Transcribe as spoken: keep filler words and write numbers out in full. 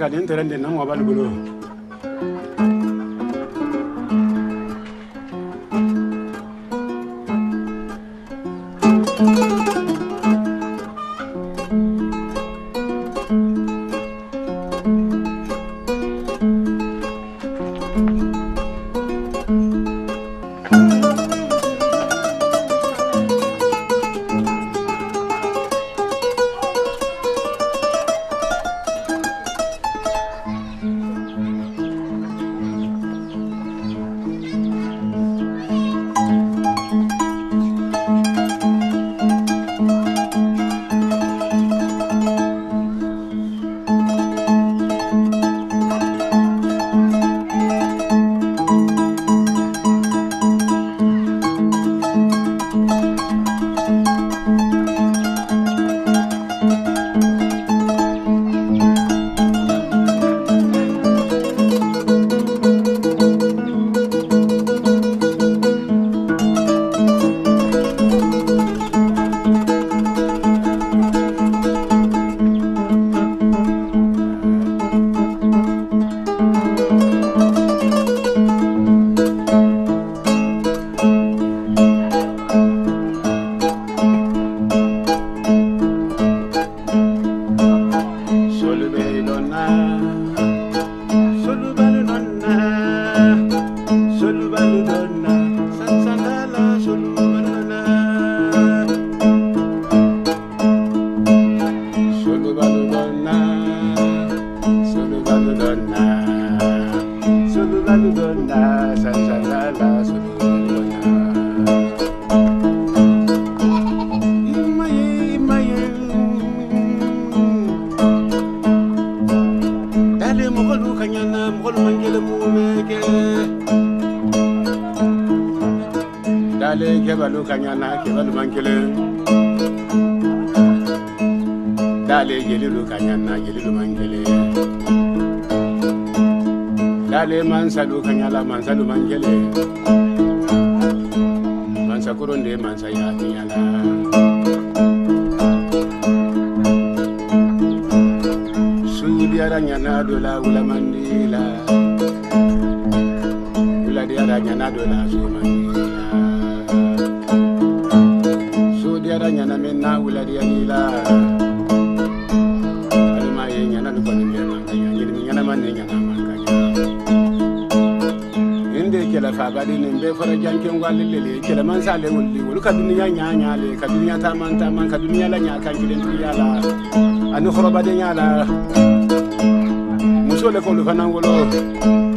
ka den teren den nan wa bal bulu dale ke balu kanyana ke balu mankele dale gelilu kanyana gelilu mankele dale mansalu kanyala mansalu mankele mansa kuronde mansa ya kanyala sudi aranyana dola ula mandila ula dia aranyana dola sumandila nyana menna wula dia nila alma ye nyana lu bani me manganya nyini nyana manne nyana manganya inde kela fa badi ne be fara janke ngwalile le kela man sale wulli wul ka duniya nyanya le ka duniya ta man ta man ka duniya la nya kan kilen yala anu khoroba de nyala musole ko lu fanan wolo